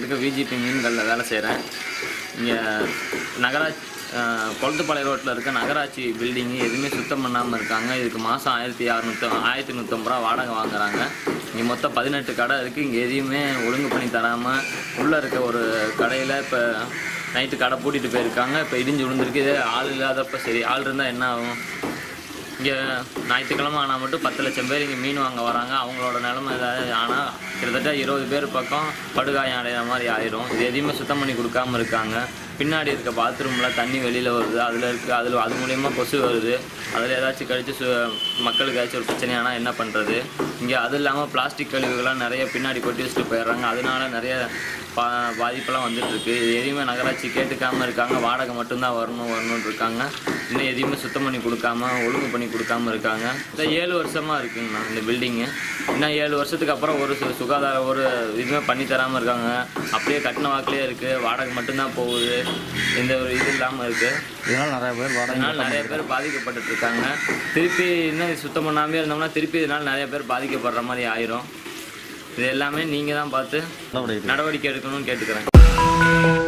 இருக்க விஜிபி மீன்களில் வேலை செய்கிறேன். இங்கே நகராட்சி கொளத்துப்பாளையம் ரோட்டில் இருக்க நகராட்சி பில்டிங்கு எதுவுமே சுத்தம் பண்ணாமல் இருக்காங்க. இதுக்கு மாதம் 1150 ரூபா வாடகை வாங்குறாங்க. இங்கே மொத்தம் 18 கடை இருக்குது. இங்கே எதையுமே ஒழுங்கு பண்ணி தராமல் உள்ளே இருக்க ஒரு கடையில் இப்போ நைட்டு கடை பூட்டிகிட்டு போயிருக்காங்க. இப்போ இடிஞ்சு விழுந்துருக்கு. இதே ஆள் இல்லாதப்போ சரி, ஆள் இருந்தால் என்ன ஆகும்? இங்கே ஞாயிற்றுக்கிழமை ஆனால் மட்டும் 10 லட்சம் பேர் இங்கே மீன் வாங்க வராங்க. அவங்களோட நிலமை ஏதாவது ஆனால் கிட்டத்தட்ட 20 பேர் பக்கம் படுகாயம் அடைகிற மாதிரி ஆயிரும். இது எதையுமே சுத்தம் பண்ணி கொடுக்காமல் இருக்காங்க. பின்னாடி இருக்க பாத்ரூமில் தண்ணி வெளியில் வருது. அது மூலயமா கொசு வருது. அதில் ஏதாச்சும் கழித்து மக்களுக்கு ஏதாச்சும் ஒரு பிரச்சனையானால் என்ன பண்ணுறது? இங்கே அது இல்லாமல் பிளாஸ்டிக் கழிவுகள்லாம் நிறைய பின்னாடி கொட்டி வச்சுட்டு போயிடுறாங்க. அதனால நிறைய பாதிப்பெல்லாம் வந்துட்டுருக்கு. இது எதையுமே நகராட்சி கேட்டுக்காமல் இருக்காங்க. வாடகை மட்டும்தான் வரணும்னு இருக்காங்க. இன்னும் எதையுமே சுத்தம் பண்ணி கொடுக்காம ஒழுங்கு பண்ணி கொடுக்காமல் இருக்காங்க. இந்த 7 வருஷமாக இருக்குங்கண்ணா இந்த பில்டிங்கு. இன்னும் 7 வருஷத்துக்கு அப்புறம் ஒரு சுகாதார ஒரு இதுவுமே பண்ணி தராமல் இருக்காங்க. அப்படியே கட்டின வாக்கிலே இருக்குது. வாடகை மட்டும்தான் போகுது. எந்த ஒரு இது இல்லாமல் இருக்குது. இதனால் நிறைய பேர் பாதிக்கப்பட்டு இருக்காங்க. திருப்பி இன்னும் சுத்தம் பண்ணாமே இருந்தோம்னா திருப்பி இதனால் நிறைய பேர் பாதிக்கப்படுற மாதிரி ஆயிரும். இது எல்லாமே நீங்கள் தான் பார்த்து நடவடிக்கை எடுக்கணும்னு கேட்டுக்கிறேன்.